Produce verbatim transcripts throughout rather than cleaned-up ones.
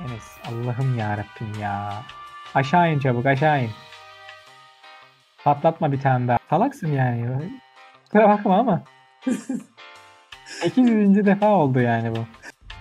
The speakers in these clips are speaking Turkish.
Enes Allah'ım yarabbim ya. Aşağı in çabuk aşağı in. Patlatma bir tane daha. Salaksın yani. Kusura bakma ama. sekiz yüzüncü defa oldu yani bu.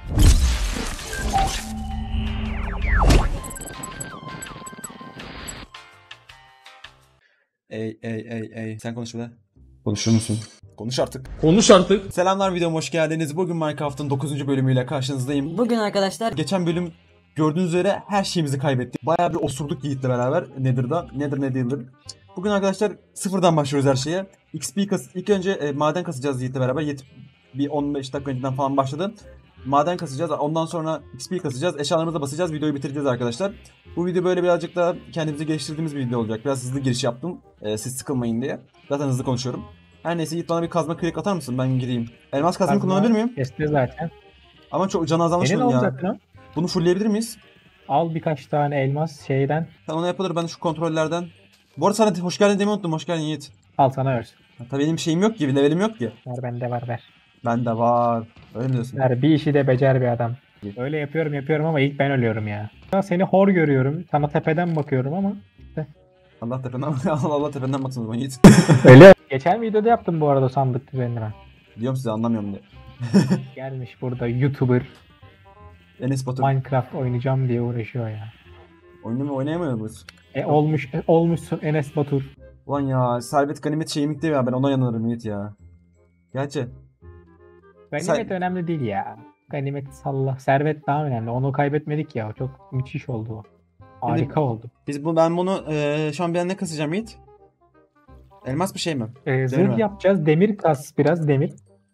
Ey ey ey ey. Sen konuş bir de. Konuşur musun? Konuş artık. Konuş artık. Selamlar, videoma hoş geldiniz. Bugün Minecraft'ın dokuzuncu bölümüyle karşınızdayım. Bugün arkadaşlar Geçen bölüm gördüğünüz üzere her şeyimizi kaybettik. Bayağı bir osurduk Yiğit'le beraber Nether'da. Nether ne değildir. Bugün arkadaşlar sıfırdan başlıyoruz her şeye. X P kas ilk önce e, maden kasacağız Yiğit'le beraber. Yiğit bir on beş dakika önceden falan başladı. Maden kasacağız. Ondan sonra X P kasacağız. Eşyalarımızı basacağız. Videoyu bitireceğiz arkadaşlar. Bu video böyle birazcık daha kendimizi geliştirdiğimiz bir video olacak. Biraz hızlı giriş yaptım. E, siz sıkılmayın diye. Zaten hızlı konuşuyorum. Her neyse Yiğit, bana bir kazma kürek atar mısın? Ben gireyim. Elmas kazma Kazma kullanabilir miyim? Kesti zaten. Ama çok can azalmış Senin bunun ya. olacak lan. Bunu fullleyebilir miyiz? Al birkaç tane elmas şeyden. Tamam, ona yapılır. Ben de şu kontrollerden. Bu arada sana hoş geldin demeyi unuttum. Hoş geldin Yiğit. Al sana versin. Ha, tabii benim şeyim yok ki. Bir levelim yok ki. Ver bende var ver. Bende var. Öyle mi diyorsun? Ver bir işi de becer bir adam. Öyle yapıyorum yapıyorum ama ilk ben ölüyorum ya. Ya seni hor görüyorum. Sana tepeden bakıyorum ama. Allah tependen Allah Allah tependen baksın o zaman Yiğit. Öyle. Geçen videoda yaptım bu arada sandık düzenini ben. Diyorum size, anlamıyorum diye. Gelmiş burada YouTuber Enes Batur. Minecraft oynayacağım diye uğraşıyor ya. Oynamıyor, oynayamıyor muyuz? E olmuş e, olmuşsun Enes Batur. Ulan ya, servet ganimet şeyimlik değil ya, ben ona yanarım Yiğit ya. Gerçi. Ganimet Sen- önemli değil ya. Ganimet salla. Servet daha önemli. Onu kaybetmedik ya. Çok müthiş oldu o. Harika oldu. Biz bu ben bunu eee şu an bir ne kasacağım Yiğit? Elmas bir şey mi? Ee, zırh Demir mi? yapacağız. Demir kas biraz demir.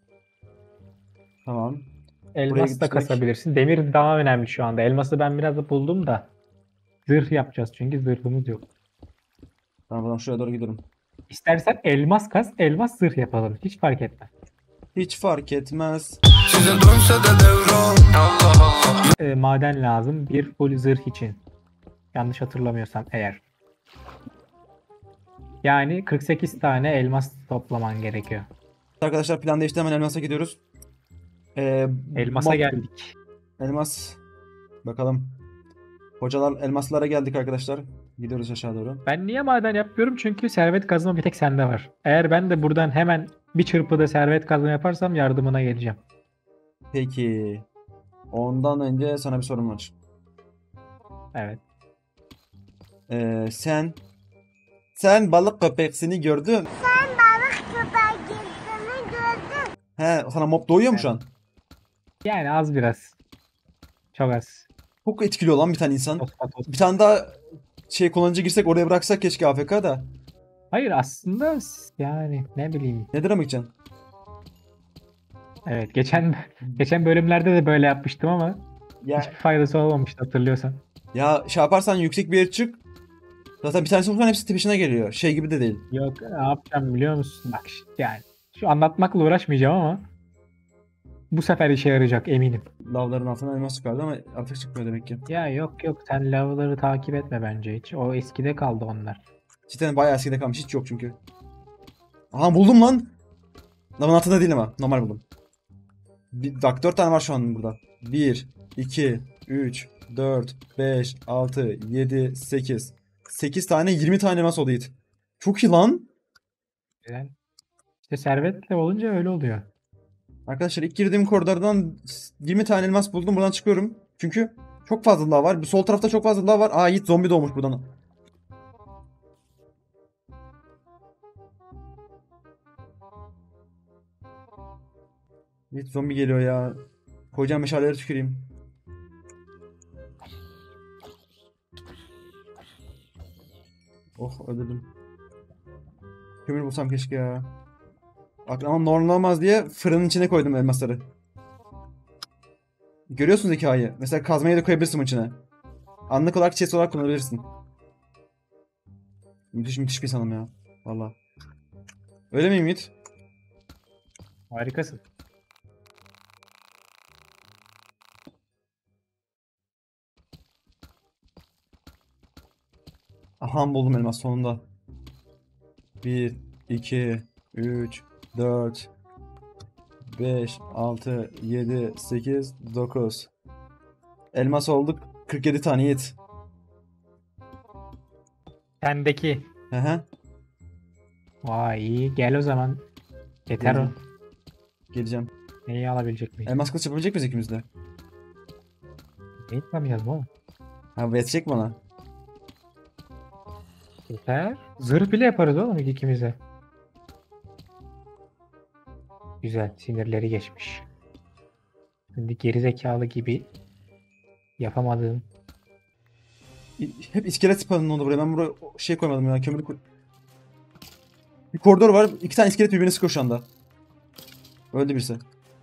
Tamam. Elmas da gitmek- kasabilirsin. Demir daha önemli şu anda. Elması ben biraz da buldum da. Zırh yapacağız çünkü zırhımız yok. Tamam, buradan şuraya doğru gidiyorum. İstersen elmas kas, elmas zırh yapalım. Hiç fark etmez. Hiç fark etmez. Size dönse de devran. Allah Allah. Ee, maden lazım. Bir full zırh için. Yanlış hatırlamıyorsam eğer. Yani kırk sekiz tane elmas toplaman gerekiyor. Arkadaşlar plan değişti, hemen elmasa gidiyoruz. Ee, Elmasa mob- geldik. Elmas. Bakalım. Hocalar elmaslara geldik arkadaşlar. Gidiyoruz aşağı doğru. Ben niye maden yapıyorum? Çünkü servet kazma bir tek sende var. Eğer ben de buradan hemen bir çırpıda servet kazma yaparsam yardımına geleceğim. Peki. Ondan önce sana bir sorum var. Evet. Ee, sen sen balık köpeksini gördün. Köpeğini gördüm. He, sana mob doğuyor mu şu an? Yani az biraz. Çok az. Çok etkili olan bir tane insan. Tos patos. Bir tane daha şey kullanıcı girsek oraya bıraksak keşke A F K da. Hayır aslında yani ne bileyim. Nedir ama gideceksin? Evet geçen geçen bölümlerde de böyle yapmıştım ama Ya, hiçbir faydası olmamıştı hatırlıyorsan. ya şey yaparsan yüksek bir yere çık. Zaten bir tanesi vursan hepsi tepişine geliyor. Şey gibi de değil. Yok ne yapacağım biliyor musun? Bak işte yani şu anlatmakla uğraşmayacağım ama bu sefer işe yarayacak eminim. Lavların altına elmas çıkardı ama artık çıkmıyor demek ki. Ya yok yok sen lavları takip etme bence hiç. O eskide kaldı onlar. Cidden bayağı eskide kalmış. Hiç yok çünkü. Aha, buldum lan. Lavın altında değil ama. Normal buldum. Bir, bak dört tane var şu an burada. bir, iki, üç, dört, beş, altı, yedi, sekiz. sekiz tane yirmi tane elmas oldu Yiğit. Çok iyi lan. Güzel. İşte servetle olunca öyle oluyor. Arkadaşlar ilk girdiğim koridordan yirmi tane elmas buldum. Buradan çıkıyorum. Çünkü çok fazla lav var. Bu sol tarafta çok fazla lav var. Aa, Yiğit zombi doğmuş buradan. Yiğit zombi geliyor ya. Koyacağım meşaleleri tüküreyim. Oh, öldürdüm. Kömür bulsam keşke ya. Bak ama normal olmaz diye fırının içine koydum elmasları. Görüyorsun zekayı. Mesela kazmayı da koyabilirsin bunun içine. Anlık olarak chest olarak kullanabilirsin. Müthiş müthiş bir insanım ya. Valla. Öyle miyim Yiğit? Harikasın. Aha, buldum elmas sonunda. bir, iki, üç, dört, beş, altı, yedi, sekiz, dokuz. Elmas olduk. kırk yedi tane Yiğit. Sendeki. Hı hı. Vay iyi. Gel o zaman. Yeter o. Geleceğim. Geleceğim. Neyi alabilecek miyiz? Elmas kılıç yapabilecek miyiz ikimiz de? Ne yapamayacağız oğlum? Ha bu yetecek bana. Yeter. Zırh bile yaparız oğlum ikimize. Güzel. Sinirleri geçmiş. Şimdi gerizekalı gibi yapamadığım. Hep iskelet spawnı oldu buraya. Ben buraya şey koymadım ya. Kömür koy... Bir koridor var. İki tane iskelet birbirine sıkıyor şu anda. Öldü birisi.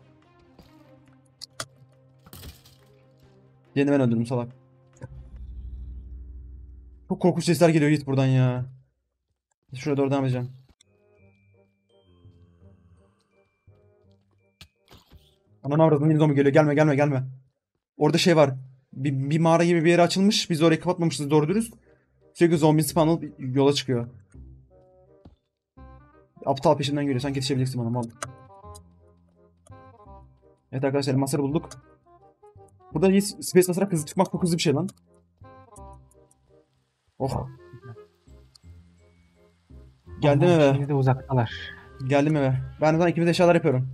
Yeni ben öldürdüm salak. Çok korkunç sesler geliyor Yiğit buradan ya. Şuraya doğru devam edeceğim. Anam avradım yine zombi geliyor. Gelme gelme gelme. Orada şey var. Bir, bir mağara gibi bir yere açılmış. Biz orayı kapatmamışız doğru dürüst. Sürekli zombi spawn olup yola çıkıyor. Aptal peşinden geliyor. Sanki yetişebileceksin bana mal. Evet arkadaşlar masarı bulduk. Burada Yiğit space basarak hızlı çıkmak çok hızlı bir şey lan. Oh. Geldim Allah'ım, eve. Şimdi de uzaktalar. Geldim eve. Ben o zaman ikimiz eşyalar yapıyorum.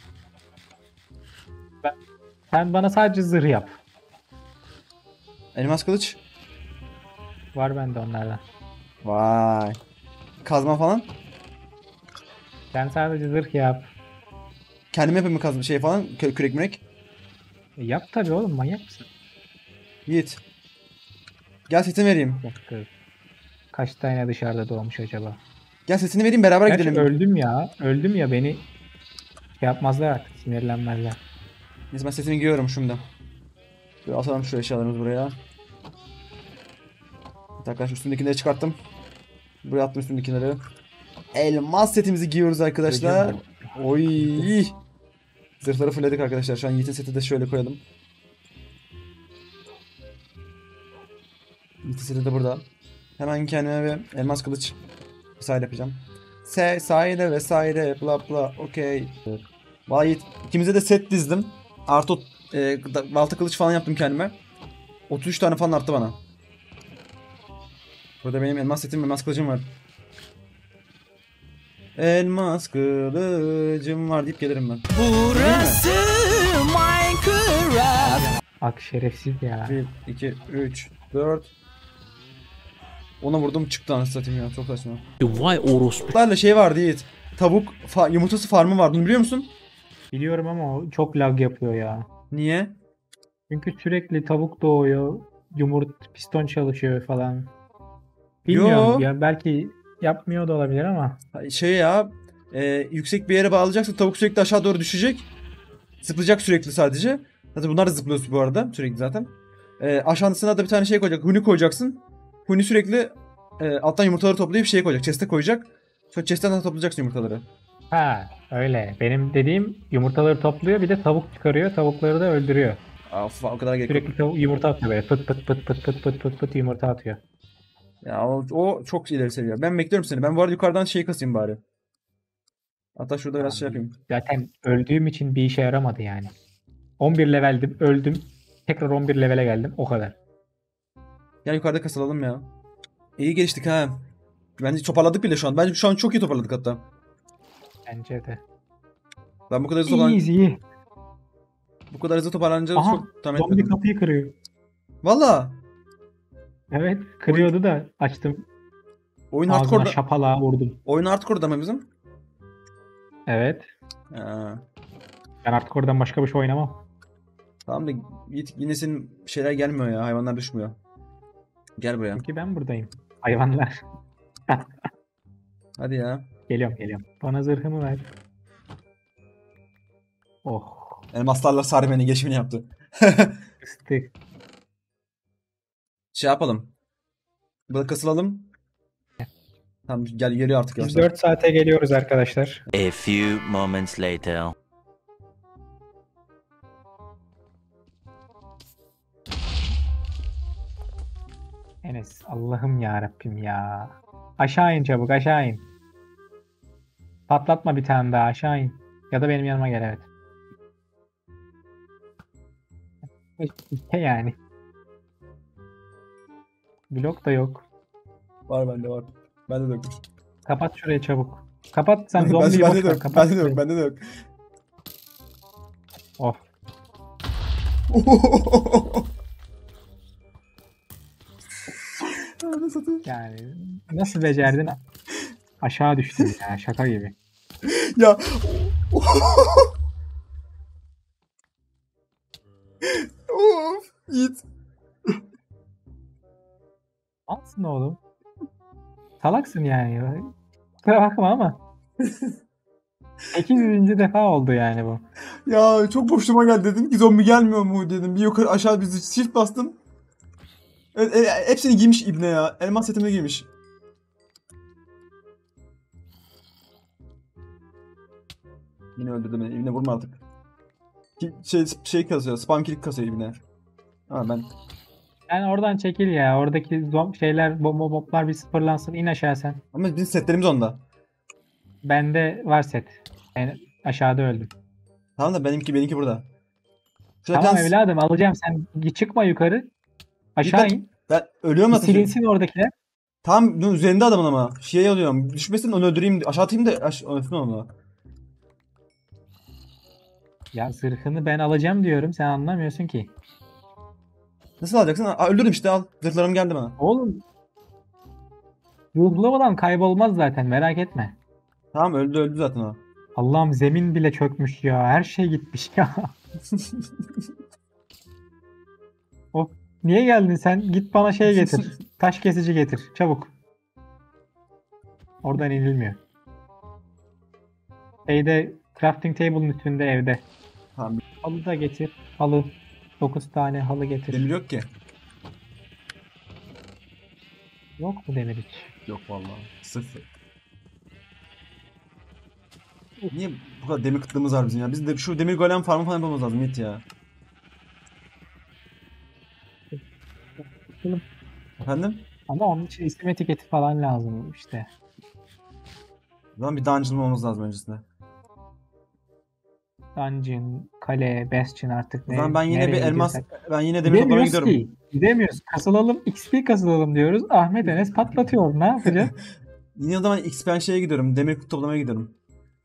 Sen bana sadece zırh yap. Elmas kılıç. Var bende onlardan. Vay. Kazma falan. Sen sadece zırh yap. Kendim yapayım mı kazma şey falan. Kü kürek mürek. E, yap tabii oğlum, manyak mısın? Yiğit. Gel setini vereyim. Bir dakika. Kaç tane dışarıda doğmuş acaba? Gel setini vereyim beraber Gerçi gidelim. öldüm ya. Öldüm ya, beni şey yapmazlar artık. Sinirlenmezler. Neyse ben setini giyiyorum şimdi. Böyle atalım şu eşyalarımızı buraya. Evet arkadaşlar üstündekileri çıkarttım. Buraya attım üstündekileri. Elmas setimizi giyiyoruz arkadaşlar. Oy. Zırhları fullledik arkadaşlar. Şu an Yiğit'in seti de şöyle koyalım. Yiğit'in seti de burada. Hemen kendime bir elmas kılıç vesaire yapacağım. Se, vesaire vesaire bla bla okey. Vay Yiğit, ikimize de set dizdim. Artı e, da- balta kılıç falan yaptım kendime. otuz üç tane falan arttı bana. Burada benim elmas setim, elmas kılıcım var. Elmas kılıcım var deyip gelirim ben. Burası Minecraft. Ak şerefsiz ya. bir, iki, üç, dört. Ona vurdum çıktı anasını satayım ya, çok saçma. Vay orospu. Bunlarla şey vardı Yiğit. Tavuk fa- yumurtası farmı vardı, bunu biliyor musun? Biliyorum ama o çok lag yapıyor ya. Niye? Çünkü sürekli tavuk doğuyor. Yumurt piston çalışıyor falan. Bilmiyorum Yo. ya, belki yapmıyor da olabilir ama. Şey ya, e, yüksek bir yere bağlayacaksın, tavuk sürekli aşağı doğru düşecek. Zıplayacak sürekli sadece. Zaten bunlar da zıplıyor bu arada sürekli zaten. E, aşağısına da bir tane şey koyacak, huni koyacaksın. Huni sürekli e, alttan yumurtaları toplayıp şeye koyacak, chest'e koyacak. Sonra chest'ten de toplayacaksın yumurtaları. Ha öyle. Benim dediğim yumurtaları topluyor, bir de tavuk çıkarıyor. Tavukları da öldürüyor. Of, o kadar gerek yok. Sürekli tavuk yumurta atıyor böyle. Pıt pıt pıt pıt pıt pıt pıt pıt yumurta atıyor. Ya o, o çok ileri seviye. Ben bekliyorum seni. Ben bu arada yukarıdan şey kasayım bari. Hatta şurada biraz şey yapayım. Zaten öldüğüm için bir işe yaramadı yani. on bir leveldim, öldüm. Tekrar on bir levele geldim. O kadar. Gel yukarıda kasalalım ya. İyi geliştik ha. Bence toparladık bile şu an. Bence şu an çok iyi toparladık hatta. Bence de. Ben bu kadar hızlı toparlan İyiyiz iyi. bu kadar hızlı toparlanacağını Aha, çok tahmin zombi etmedim. kapıyı kırıyor. Valla. Evet, kırıyordu da açtım. Oyun Ağzına hardcore'da. şapalağa vurdum. Oyun hardcore'da mı bizim? Evet. Ha. Ben artık oradan başka bir şey oynamam. Tamam da Yiğit, yine senin şeyler gelmiyor ya. Hayvanlar düşmüyor. Gel buraya. Çünkü ben buradayım. Hayvanlar. Hadi ya. Geliyorum geliyorum. Bana zırhımı ver. Oh. Elmaslarla Sarmen'in geçimini yaptı. Istık. Şey yapalım. Burada kasılalım. Tamam gel geliyor artık Biz yavaştan. dört saate geliyoruz arkadaşlar. A few moments later. Enes Allah'ım ya Rabbim ya. Aşağı in çabuk, aşağı in. Patlatma bir tane daha, aşağı in. Ya da benim yanıma gel, evet. İşte yani. Blok da yok. Var bende var. Bende de yok. Kapat şurayı çabuk. Kapat sen Ben- zombiyi bende boş de ver. yok. Kapat Bende de yok. şurayı. Bende de yok. Of. Ananı satayım. Yani nasıl becerdin? Aşağı düştün ya şaka gibi. Ya. Of. Yiğit. Alsın oğlum. Salaksın yani. Kusura bakma ama. sekiz yüzüncü defa oldu yani bu. Ya çok boşluğuma geldi, dedim ki zombi gelmiyor mu dedim. Bir yukarı aşağı bir shift bastım. Evet, e, hepsini giymiş ibne ya. Elmas setimi giymiş. Yine öldürdü beni. İbne vurma artık. Ki- Şey, şey kasıyor. Spam kill kasıyor ibne. Ha ben. Sen oradan çekil ya. Oradaki zom şeyler, bomba moblar bir sıfırlansın. İn aşağı sen. Ama bizim setlerimiz onda. Bende var set. Ben aşağıda öldüm. Tamam da benimki benimki burada. Şurada Tamam plan- evladım alacağım. Sen git çıkma yukarı. Aşağı in. Ben ölüyorum Bir zaten. şimdi. silinsin oradakiler. Tam bunun üzerinde adamın ama. Şeye alıyorum. Düşmesin onu öldüreyim. Aşağı atayım da aş ölsün onu. Ya zırhını ben alacağım diyorum. Sen anlamıyorsun ki. Nasıl alacaksın? Aa, öldürdüm işte, al. Zırhlarım geldi bana. Oğlum. Ruhlamadan kaybolmaz zaten merak etme. Tamam, öldü öldü zaten o. Allah'ım zemin bile çökmüş ya. Her şey gitmiş ya. Of. Niye geldin sen? Git bana şey getir. Taş kesici getir. Çabuk. Oradan inilmiyor. Şeyde crafting table'ın üstünde evde. Tamam. Halı da getir. Halı. dokuz tane halı getir. Demir yok ki. Yok mu demir hiç? Yok vallahi. Sıfır. Niye bu kadar demir kıtlığımız var bizim ya? Biz de şu demir golem farmı falan yapmamız lazım Yiğit ya. Bakalım. Efendim? Ama onun için isim etiketi falan lazım işte. O zaman bir dungeon olmamız lazım öncesinde. Dungeon, kale, bastion artık O ne? zaman ben yine bir nereye elmas, gidiyorsak. ben yine demir toplamaya Gidemiyoruz gidiyorum. ki. Gidemiyoruz. Kasılalım. X P kasılalım diyoruz. Ahmet Enes patlatıyor. Ne yapacağız? Yine o zaman X P şeye gidiyorum. Demir toplamaya gidiyorum.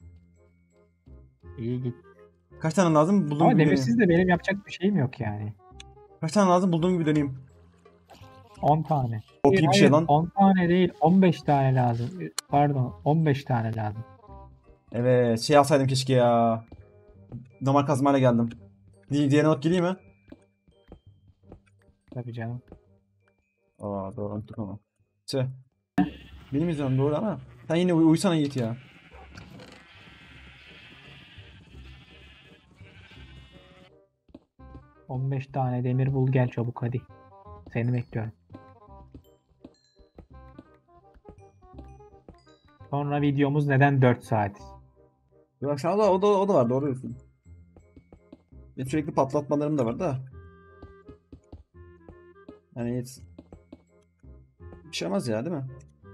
İyi git. Kaç tane lazım? Bulduğum Ama gibi demirsiz döneyim. de benim yapacak bir şeyim yok yani. Kaç tane lazım? Bulduğum gibi döneyim. on tane. Çok iyi bir şey lan. on tane değil. on beş tane lazım. Pardon. on beş tane lazım. Evet, şey alsaydım keşke ya. Damar kazmayla geldim. Di diğerini alıp geleyim mi? Tabii canım. Aa doğru, unuttuk ama. Tüh. Benim yüzümden doğru ama. Sen yine uy uysana Yiğit ya. on beş tane demir bul gel çabuk hadi. Seni bekliyorum. Sonra videomuz neden dört saat? Bak sen o da, o da, o da var, doğru diyorsun. Benim sürekli patlatmalarım da var da. Yani hiç... Bir şey olmaz ya, değil mi?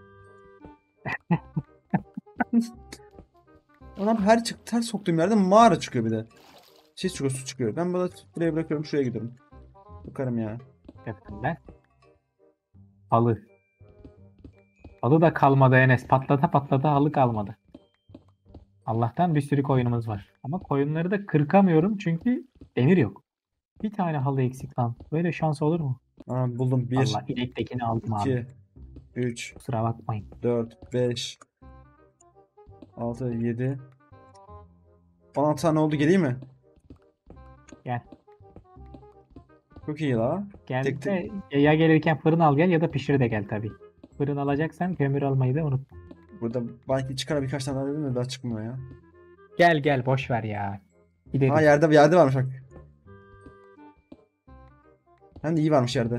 Adam her çık her soktuğum yerde mağara çıkıyor bir de. Şey çıkıyor, su çıkıyor. Ben burada buraya bırakıyorum, şuraya gidiyorum. Bakarım ya. Yaptım ben. Halı. Halı da kalmadı Enes. Patlata patlata halı kalmadı. Allah'tan bir sürü koyunumuz var. Ama koyunları da kırkamıyorum çünkü demir yok. Bir tane halı eksik lan. Böyle şans olur mu? Aa, buldum. bir, Allah inektekini aldım abi. iki, üç, Kusura bakmayın. dört, beş, altı, yedi, on altı tane oldu, geleyim mi? Gel. Çok iyi la. Gel Tek tek- de ya gelirken fırın al gel ya da pişir de gel tabii. Fırın alacaksan kömür almayı da unutma. Burada belki çıkar birkaç tane daha dedim de daha çıkmıyor ya. Gel gel boş ver ya. Gideriz. Ha, yerde yerde varmış bak. Hem de iyi varmış yerde.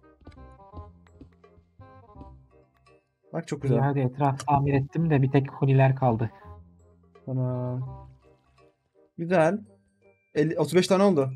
Bak çok güzel. Ya hadi etraf tamir ettim de bir tek huniler kaldı. Tamam. Güzel. elli, otuz beş tane oldu.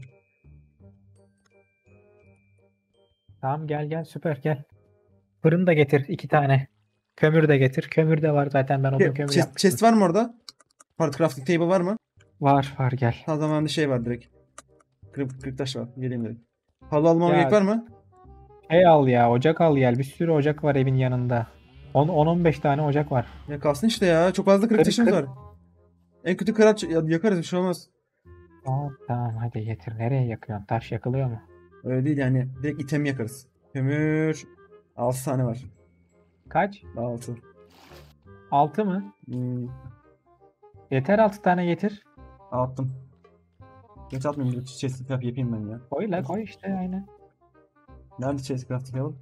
Tamam gel gel süper gel. Fırın da getir iki tane. Kömür de getir. Kömür de var zaten ben odun Ke- kömür Chest, yapmıştım. chest var mı orada? Pardon, crafting table var mı? Var var gel. Ha, zaman bir şey var direkt. Kırık, kırık taş var. Geleyim direkt. Halı almama Ya- gerek var mı? Şey al ya, ocak al gel. Bir sürü ocak var evin yanında. on on beş tane ocak var. Ya kalsın işte ya. Çok fazla kırık Kır, taşımız kır. var. En kötü kıraç ya- yakarız bir şey olmaz. Tamam, tamam hadi getir. Nereye yakıyorsun? Taş yakılıyor mu? Öyle değil yani. Direkt item yakarız. Kömür. altı tane var. Kaç? altı. altı mı? Hmm, Yeter altı tane getir. attım. Geç atmayayım. Bir chest craft yapayım ben ya. Koy la koy işte aynen. Nerede chest craft yapalım?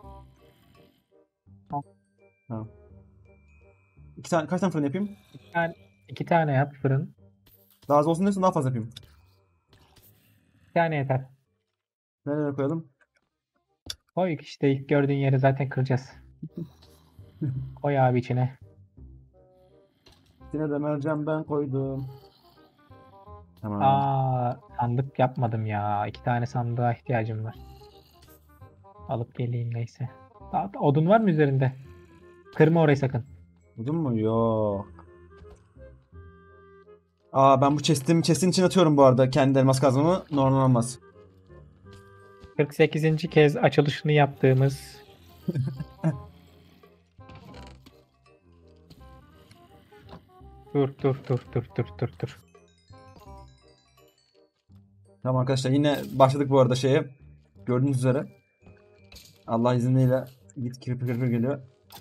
Al. Tamam. İki tane, kaç tane fırın yapayım? İki tane, iki tane yap fırın. Daha az olsun diyorsan daha fazla yapayım. Bir tane yeter. Nereye koyalım? Koy işte ilk gördüğün yeri zaten kıracağız. Koy abi içine. Yine de mercan ben koydum. Tamam. Aa sandık yapmadım ya. İki tane sandığa ihtiyacım var. Alıp geleyim neyse. Daha- Odun var mı üzerinde? Kırma orayı sakın. Buldun mu? Yok. Aa ben bu chest'imi chest'in içine atıyorum bu arada kendi elmas kazmamı. Normal olmaz. kırk sekizinci kez açılışını yaptığımız dur dur dur dur dur dur dur. Tamam arkadaşlar yine başladık bu arada şeye. Gördüğünüz üzere. Allah izniyle git kirpir kirpir geliyor.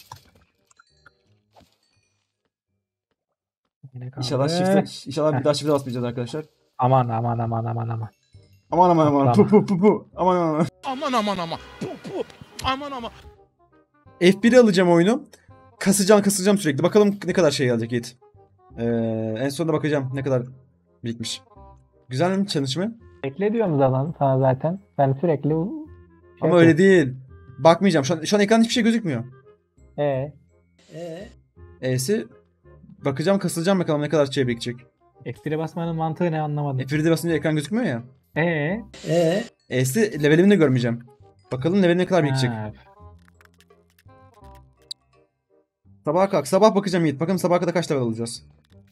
Yine İnşallah kaldı. shift'e, inşallah bir Heh. daha shift'e basmayacağız arkadaşlar. Aman aman aman aman aman. Aman aman aman. Atlama. Pu pu pu pu. Aman aman. Aman aman aman. Pu pu. Aman aman. F bir'e alacağım oyunu. Kasacağım kasacağım sürekli. Bakalım ne kadar şey gelecek Yiğit. Ee, en sonunda bakacağım ne kadar birikmiş. Güzel mi challenge mi? Bekle diyorum zaman sana zaten. Ben sürekli şey Ama öyle değil. Bakmayacağım. Şu an, şu an ekranda hiçbir şey gözükmüyor. Ee, E'si bakacağım kasılacağım bakalım ne kadar şey birikecek. F bir'e basmanın mantığı ne anlamadım. F bir'de basınca ekran gözükmüyor ya. Ee, E'si levelimi de görmeyeceğim. Bakalım levelim ne kadar birikecek. ha, Sabaha kalk. Sabah bakacağım Yiğit. Bakalım sabaha kadar kaç level alacağız.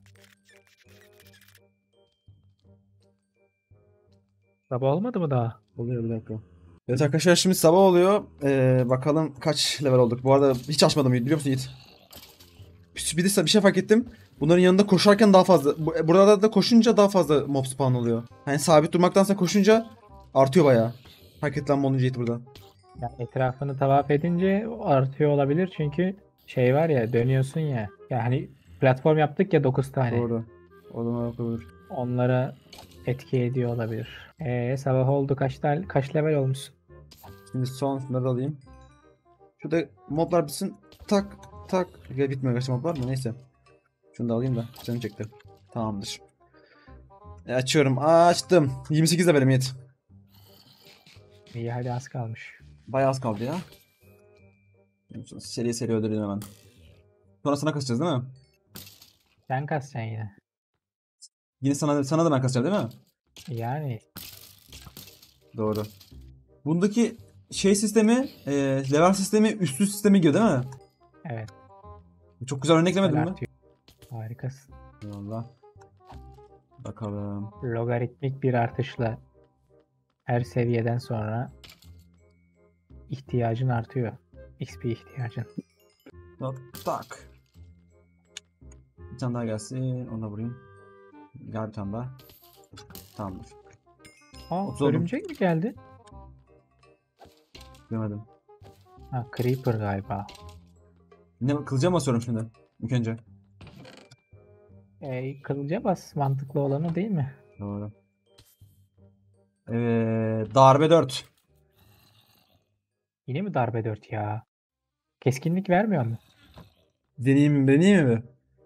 sabah olmadı mı daha? Oluyor bir dakika. Evet arkadaşlar şimdi sabah oluyor. Ee, bakalım kaç level olduk. Bu arada hiç açmadım Yiğit biliyor musun Yiğit? Bir bir de bir şey fark ettim. Bunların yanında koşarken daha fazla. bu- Burada da koşunca daha fazla mob spawn oluyor. Hani sabit durmaktansa koşunca artıyor bayağı. Hareketlenme olunca Yiğit burada. Yani etrafını tavaf edince artıyor olabilir çünkü şey var ya dönüyorsun ya. Yani platform yaptık ya dokuz tane. Doğru. O zaman yapabilir. Onlara etki ediyor olabilir. Ee, sabah oldu kaç tane kaç level olmuşsun? Şimdi son şunları da alayım. Şurada moblar bitsin. Tak tak. Ya bitmiyor kaç mob var mı? Neyse. Şunu da alayım da. Canım çekti. Tamamdır. E, açıyorum. Açtım. yirmi sekiz levelim Yiğit. İyi hadi az kalmış. Bayağı az kaldı ya. Seri seri öldürelim hemen. Sonra sana kasacağız değil mi? Sen kasacaksın yine. Yine sana sana da ben kasacağım değil mi? Yani Doğru. Bundaki şey sistemi, e, level sistemi üstlü sisteme giriyor değil mi? evet. Çok güzel örneklemedin mi? artıyor. Harikasın. Eyvallah. Bakalım. Logaritmik bir artışla her seviyeden sonra ihtiyacın artıyor. X P ihtiyacın. Hop, tak. Bir tane daha gelsin. Ona vurayım. Gel bir tane daha. Tamamdır. Aa, otuz oldu. örümcek mi geldi? Göremedim. Ha, Creeper galiba. Ne kılıca mı basıyorum şimdi? İlk önce. E, kılıca bas mantıklı olanı değil mi? Doğru. Evet, darbe dört. Yine mi darbe dört ya? Keskinlik vermiyor mu? Deneyeyim, deneyeyim mi?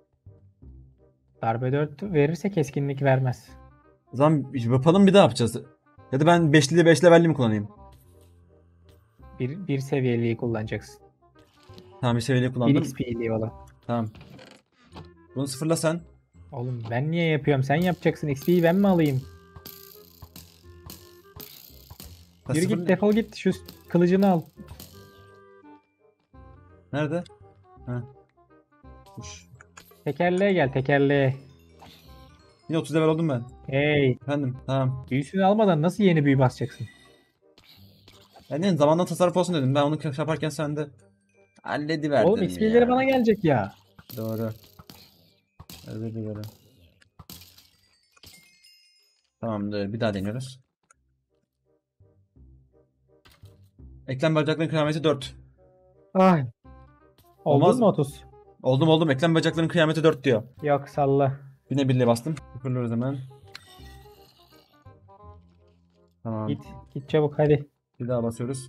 Darbe dört verirse keskinlik vermez. O zaman yapalım bir daha yapacağız. Ya da ben beşli ile beş levelli mi kullanayım? Bir, bir seviyeliği kullanacaksın. Tamam bir seviyeli bir kullandım. X P'liği olan. Tamam. Bunu sıfırla sen. Oğlum ben niye yapıyorum? Sen yapacaksın. X P'yi ben mi alayım? Ha, Yürü sıfırla- git defol git. Şu kılıcını al. Nerede? Ha. Uş. Tekerleğe gel tekerleğe. Yine otuz level oldum ben. Hey. Efendim. Tamam. Büyüsünü almadan nasıl yeni büyü basacaksın? Ben dedim zamandan tasarruf olsun dedim. Ben onu yaparken sen de hallediverdin Oğlum X P'leri ya. bana gelecek ya. Doğru. Özür dilerim. Tamamdır. Bir daha deniyoruz. Eklem bacakların kıyameti dört. Ay. Olmaz Oldun mu mı? otuz? Oldum oldum. Eklem bacakların kıyameti dört diyor. Yok salla. Yine birle bastım. Sıfırlıyoruz hemen. Tamam. Git. Git çabuk hadi. Bir daha basıyoruz.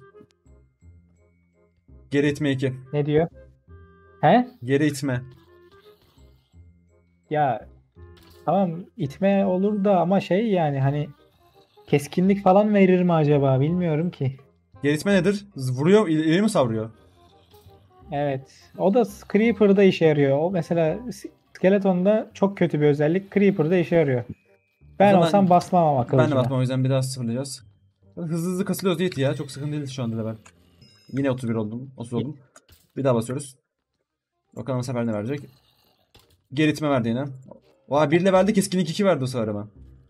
Geri itme iki. Ne diyor? He? Geri itme. Ya tamam itme olur da ama şey yani hani keskinlik falan verir mi acaba bilmiyorum ki. Geri itme nedir? Z- Vuruyor, il- ileri mi savuruyor? Evet. O da Creeper'da işe yarıyor. O mesela S- Skeleton'da çok kötü bir özellik. Creeper'da işe yarıyor. Ben zaman olsam basmam ama Ben de kılıcına. basmam, o yüzden bir daha sıfırlayacağız. Hızlı hızlı kasılıyoruz Yiğit ya. Çok sıkıntı değil şu anda da ben. Yine otuz bir oldum. otuz oldum. Bir daha basıyoruz. Bakalım bu sefer ne verecek. Geri itme verdi yine. Oha bir levelde keskinlik iki verdi o sefer ama.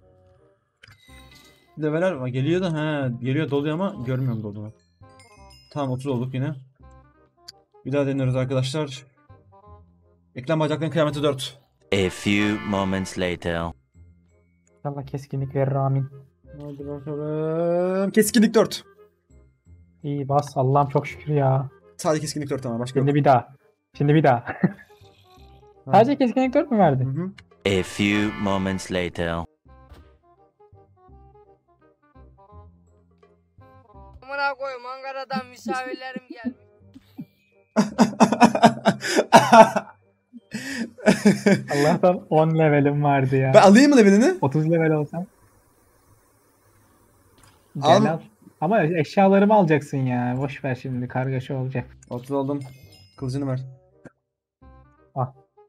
Leveler ama geliyor da he geliyor doluyor ama görmüyorum dolduğunu. Tamam otuz olduk yine. Bir daha deniyoruz arkadaşlar. Eklem bacakların kıyameti dört. A few moments later. İnşallah keskinlik verir amin. Hadi bakalım. Keskinlik dört. İyi bas Allah'ım çok şükür ya. Sadece keskinlik dört ama başka yok. Şimdi bir daha. Şimdi bir daha. Sadece keskinlik dört mü Hı verdi? hı. A few moments later. Amına koyayım Ankara'dan misafirlerim gelmiş. Allah'tan on levelim vardı ya. Ben alayım mı levelini? otuz level olsam. Al. Gel al. Ama eşyalarımı alacaksın ya. Boş ver şimdi kargaşa olacak. otuz oldum. Kılıcını ver. Al.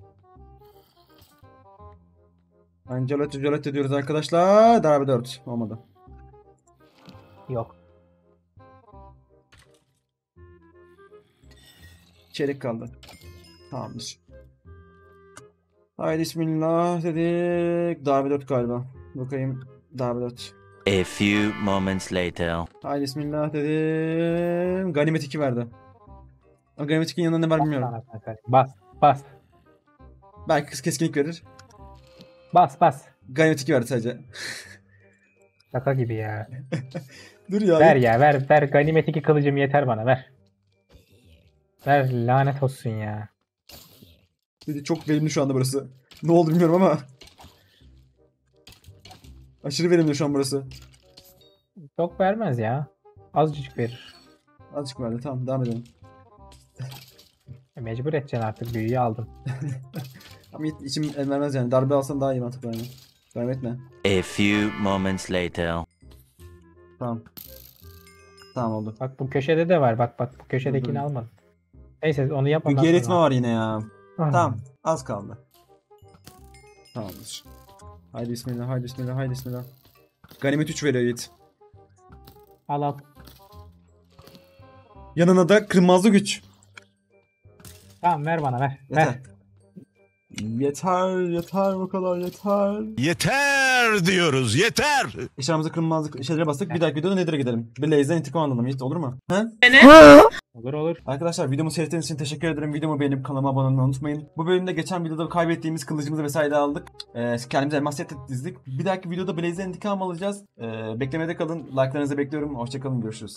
Ancelotti Ancelotti diyoruz arkadaşlar. Darbe dört. Olmadı. Yok. Çeyrek kaldı. Tamamdır. Haydi bismillah dedik. Darbe dört galiba. Bakayım. Darbe dört. A few moments later. Haydi bismillah dedim. Ganimet iki verdi. O Ganimet ikinin yanında ne var bilmiyorum. Sana kanka. Bas. Bas. Belki kız keskinlik verir. Bas bas. Ganimet iki verdi sadece. Şaka gibi ya. Dur ya. Ver ya ver. Ver ganimet iki kılıcım yeter bana ver. Ver lanet olsun ya. Dedi, çok verimli şu anda burası. Ne oldu bilmiyorum ama. Aşırı verimli şu an burası. Çok vermez ya. Azıcık verir. Azıcık verdi. Tamam devam edelim. E, Mecbur edeceksin artık büyüyü aldım. Ama hiç- içim el vermez yani. Darbe alsam daha iyi mantıklı yani. Devam etme. A few moments later. Tamam. Tamam oldu. Bak bu köşede de var. Bak bak bu köşedekini Hı hı. almadım. Neyse onu Bir yapmadan geri sonra. itme var yine ya. Ah. Tamam. Az kaldı. Tamamdır. Haydi bismillah, haydi bismillah, haydi bismillah. Ganimet üç veriyor Yiğit. Al al. Yanına da kırmızı güç. Tamam ver bana ver. Yeter. Ver. Yeter, yeter bu kadar yeter. Yeter diyoruz yeter. Eşyamızı kırmızı şeylere bastık. Bir dahaki videoda Nether'a gidelim. Blaze'den intikam alalım Yiğit, olur mu? He? Olur olur. Arkadaşlar videomu seyrettiğiniz için teşekkür ederim. Videomu beğenip kanalıma abone olmayı unutmayın. Bu bölümde geçen videoda kaybettiğimiz kılıcımızı vesaire aldık. Ee, kendimize elmas set dizdik. Bir dahaki videoda Blaze'den intikam alacağız. Ee, beklemede kalın. Like'larınızı bekliyorum. Hoşçakalın. Görüşürüz.